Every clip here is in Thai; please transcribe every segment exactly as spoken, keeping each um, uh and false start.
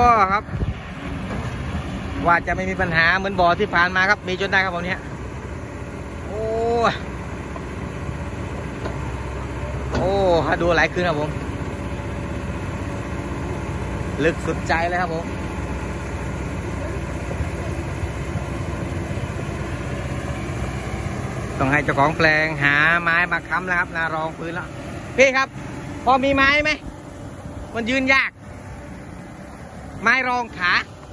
ครับว่าจะไม่มีปัญหาเหมือนบ่อที่ผ่านมาครับมีจนได้ครับผมเนี้ยโอ้โอ้ฮะดูหลายคืนครับผมลึกสุดใจเลยครับผมต้องให้เจ้าของแปลงหาไม้มาค้ำแล้วครับนารองพื้นแล้วพี่ครับพอมีไม้ไหมมันยืนยากไม้รองขา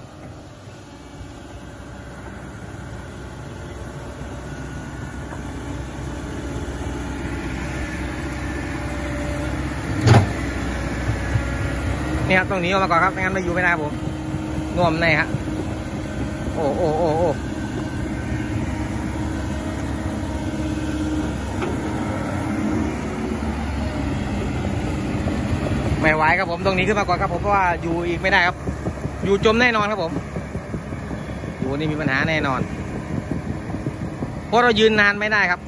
นี่ครับตรงนี้ออกมาก่อนครับไม่งั้นไม่อยู่ไม่ได้ผมน่วมในฮะโอ้โอ้โอ้โอ้ไม่ไหวครับผมตรงนี้ขึ้นมาก่อนครับผมเพราะว่าอยู่อีกไม่ได้ครับอยู่จมแน่นอนครับผมอยู่นี่มีปัญหาแน่นอนเพราะเรายืนนานไม่ได้ครับ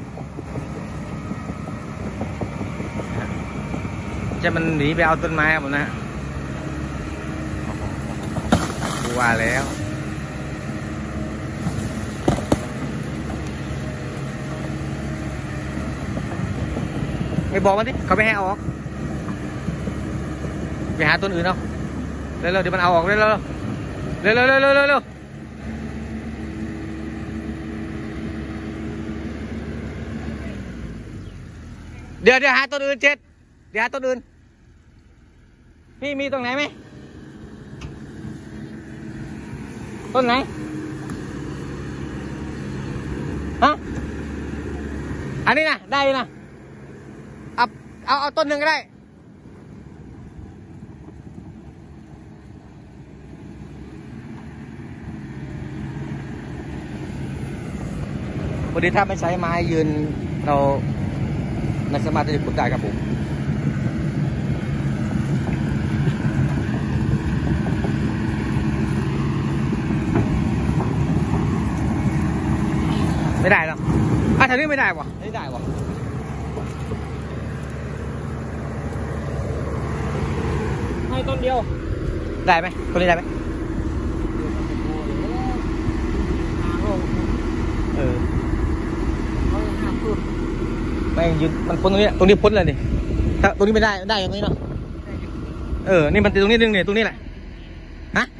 จะมันหนีไปเอาต้นไม้ครับผมนะดูว่าแล้วไม่บอกมันดิเขาไม่ให้ออกไปหาต้นอื่นเอาเร็วๆเดี๋ยวมันเอาออกเร็วๆเร็วๆเร็วๆเร็วๆเร็วๆเร็วๆเดี๋ยวเดี๋ยวหาต้นอื่นเจ็ดเดี๋ยวหาต้นอื่นพี่มีตรงไหนไหมต้นไหนฮะอันนี้นะได้นะเอาเอาเอาต้นหนึ่งก็ได้พอดีถ้าไม่ใช้ไม้ยืนเราไม่สามารถที่จะขุดได้ครับผมไม่ได้หรอกอ่ะแถวนี้ไม่ได้วะไม่ได้วะให้ต้นเดียวได้ไหมต้นนี้ได้ไหมเออไม่ยืนมันพ้นตรงนี้ตรงนี้พ้นเลยดิถ้าตรงนี้ไม่ได้ได้อย่างนี้เนาะเออนี่มันตรงนี้นึงเนี่ยตรงนี้แหละฮะ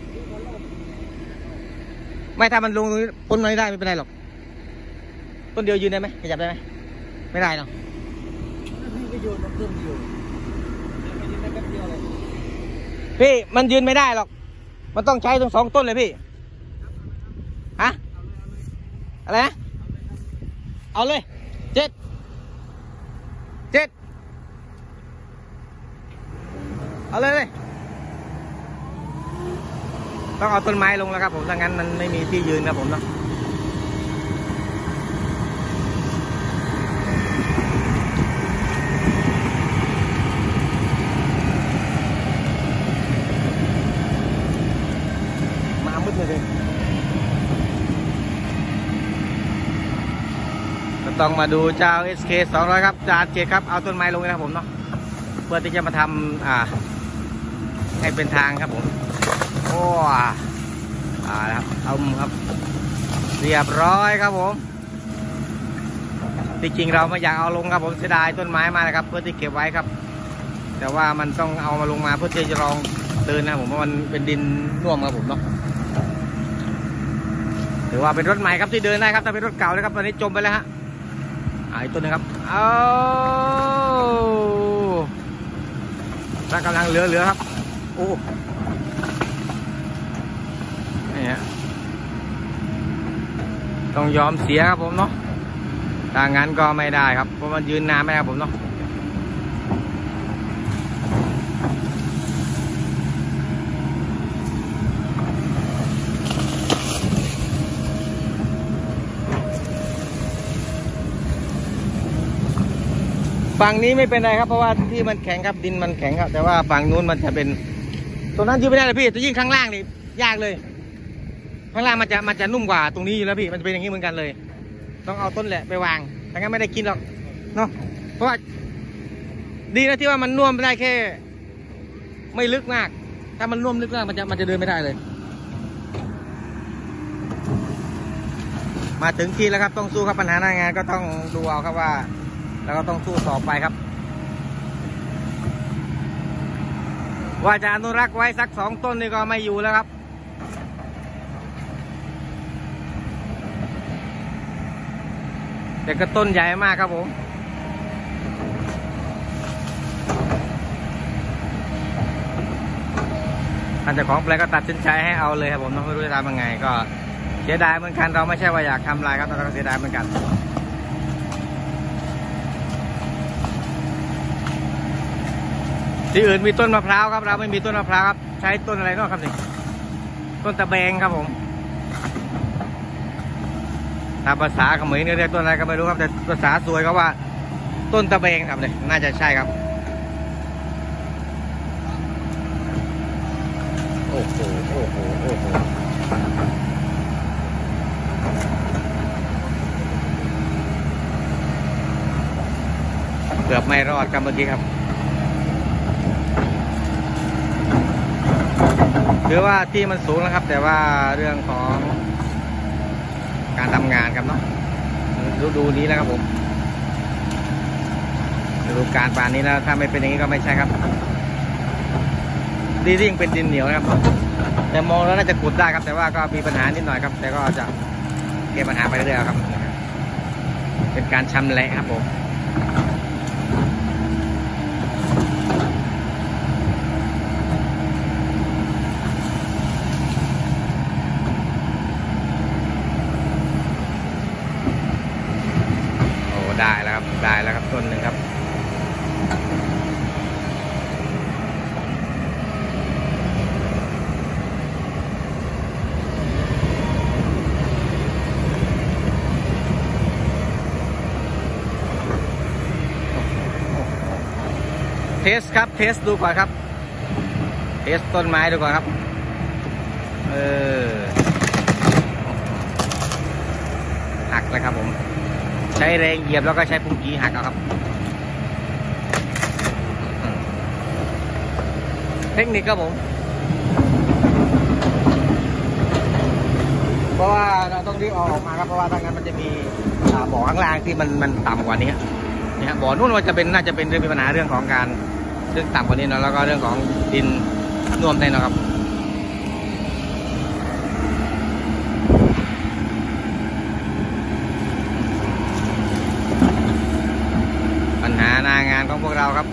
ไม่ถ้ามันลงตรงนี้พ้นไม่ได้ไม่เป็นไรหรอกต้นเดียวยืนได้ไหมขยับได้ไหมไม่ได้เนาะพี่มันยืนไม่ได้หรอกมันต้องใช้ทั้งสองต้นเลยพี่ฮะอะไรนะเอาเลยเจ็ดเจ็ดเอาเลยเลยต้องเอาต้นไม้ลงแล้วครับผมถ้างั้นมันไม่มีที่ยืนครับผมเนาะมามืดเลยต้องมาดูเจ้า เอส เค สองร้อย ครับจานเกตครับเอาต้นไม้ลงนะครับผมเนาะเพื่อที่จะมาทำอ่าให้เป็นทางครับผมโอ้อ่าครับเอาครับเรียบร้อยครับผมที่จริงเราไม่อยากเอาลงครับผมเสียดายต้นไม้มานะครับเพื่อที่เก็บไว้ครับแต่ว่ามันต้องเอามาลงมาเพื่อที่จะลองเดินนะผมเพราะมันเป็นดินน่วมครับผมเนาะถือว่าเป็นรถใหม่ครับที่เดินได้ครับแต่เป็นรถเก่าเลยครับตอนนี้จมไปแล้วฮะอีกตัวนึงครับเอาถ้ากำลังเหลือๆครับโอ้นี่ฮะต้องยอมเสียครับผมเนาะถ้างั้นก็ไม่ได้ครับเพราะมันยืนนานไม่ได้ครับผมเนาะฝั่งนี้ไม่เป็นไรครับเพราะว่าที่มันแข็งครับดินมันแข็งครับแต่ว่าฝั่งนู้นมันจะเป็นตรงนั้นยืนไม่ได้เลยพี่จะยิ่งข้างล่างนี่ยากเลยข้างล่างมันจะมันจะนุ่มกว่าตรงนี้อยู่แล้วพี่มันจะเป็นอย่างนี้เหมือนกันเลยต้องเอาต้นแหละไปวางแต่งั้นไม่ได้กินหรอกเนาะเพราะว่าดีนะที่ว่ามันน่วมได้แค่ไม่ลึกมากถ้ามันร่วมลึกมากมันจะมันจะเดินไม่ได้เลยมาถึงที่แล้วครับต้องสู้ครับปัญหาหน้างานก็ต้องดูเอาครับว่าแล้วก็ต้องสู้ต่อไปครับว่าจะอนุรักษ์ไว้สักสองต้นนี่ก็ไม่อยู่แล้วครับแต่ก็ต้นใหญ่มากครับผมท่านเจ้าของแปลงก็ตัดสินใจให้เอาเลยครับผมไม่รู้จะทำยังไงก็เสียดายเหมือนกันเราไม่ใช่ว่าอยากทำลายครับแต่เราก็เสียดายเหมือนกันที่อื่นมีต้นมะพร้าวครับเราไม่มีต้นมะพร้าวครับใช้ต้นอะไรนอกครับนี่ต้นตะแบงครับผมถ้าภาษาเขมรเรียกต้นอะไรก็ไม่รู้ครับแต่ภาษาสวยเขาว่าต้นตะแบงครับเนี่ยน่าจะใช่ครับโอ้โหโอ้โหโอ้โหเกือบไม่รอดครับเมื่อกี้ครับคือว่าที่มันสูงแล้วครับแต่ว่าเรื่องของการทำงานครับเนาะฤดูนี้แล้วครับผมฤดูการป่านนี้แล้วถ้าไม่เป็นอย่างนี้ก็ไม่ใช่ครับดียิ่งเป็นดินเหนียวนะครับแต่มองแล้วน่าจะขุดได้ครับแต่ว่าก็มีปัญหานิดหน่อยครับแต่ก็จะแก้ปัญหาไปเรื่อยๆครับเป็นการชำแหละครับผมได้แล้วครับได้แล้วครับต้นหนึ่งครับเทสครับเทสดูก่อนครับเทสต้นไม้ดูก่อนครับเออหักเลยครับผมใช้แรงเหยียบแล้วก็ใช้ปุ่มกีหักเอาครับเทคนิคครับผมเพราะว่าเราต้องรีบเอาออกมาครับเพราะว่าถ้างั้นมันจะมีบ่อข้างล่างที่มันมันต่ำกว่านี้นี่ฮะบ่อนู่นมันจะเป็นน่าจะเป็นเรื่องมีปัญหาเรื่องของการเรื่องต่ำกว่านี้เนาะแล้วก็เรื่องของดินน่วมได้นะครับปัญหาหน้างานของพวกเราครับ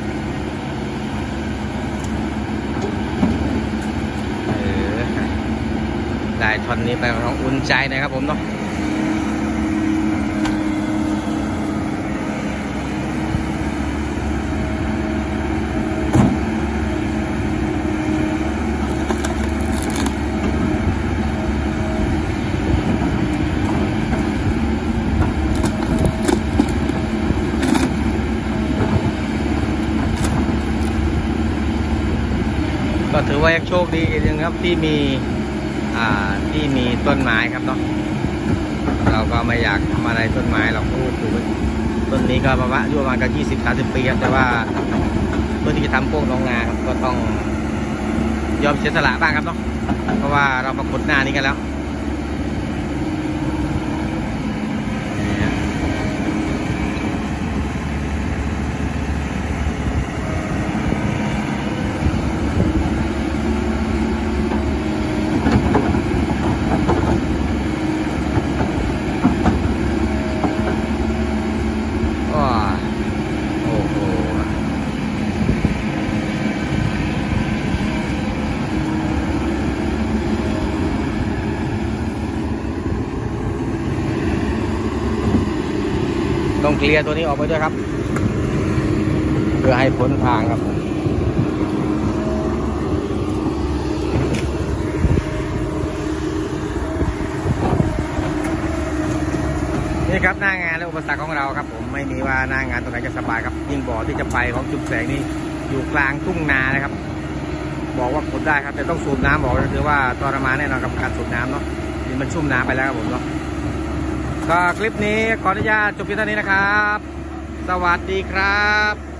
เออได้ท่อนนี้ไปของอุ่นใจนะครับผมเนาะก็ถือว่ายังโชคดีอีกนึงครับที่มีอ่าที่มีต้นไม้ครับเนาะเราก็ไม่อยากทำอะไรต้นไม้เราพูดคือต้นนี้ก็ประมาณอยู่ประมาณกันยี่สิบสามสิบปีครับแต่ว่าเพื่อที่จะทำโป้งลงนาครับก็ต้องยอมเสียสละบ้างครับเนาะเพราะว่าเรามาขุดหน้านี้กันแล้วต้องเคลียร์ตัวนี้ออกไปด้วยครับเพื่อให้พ้นทางครับนี่ครับหน้างานและอุปสรรคของเราครับผมไม่มีว่าหน้างานตรงไหนจะสบายครับยิ่งบ่อที่จะไปของจุดแสงนี้อยู่กลางทุ่งนานะครับบอกว่าขุดได้ครับแต่ต้องสูบน้ำบอกก็คือว่าทรมานแน่นอนกับการสูบน้ำเนาะนี่มันชุ่มน้ำไปแล้วครับผมเนาะก็คลิปนี้ขออนุญาตจบเพียงเท่านี้นะครับสวัสดีครับ